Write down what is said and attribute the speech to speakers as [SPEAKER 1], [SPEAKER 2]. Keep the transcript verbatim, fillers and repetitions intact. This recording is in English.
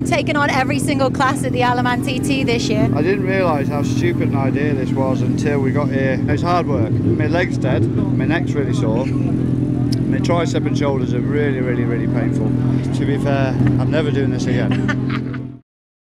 [SPEAKER 1] taken on every single class at the Alaman T T this year.
[SPEAKER 2] I didn't realise how stupid an idea this was until we got here. It's hard work. My leg's dead, my neck's really sore, my tricep and shoulders are really, really, really painful. To be fair, I'm never doing this again.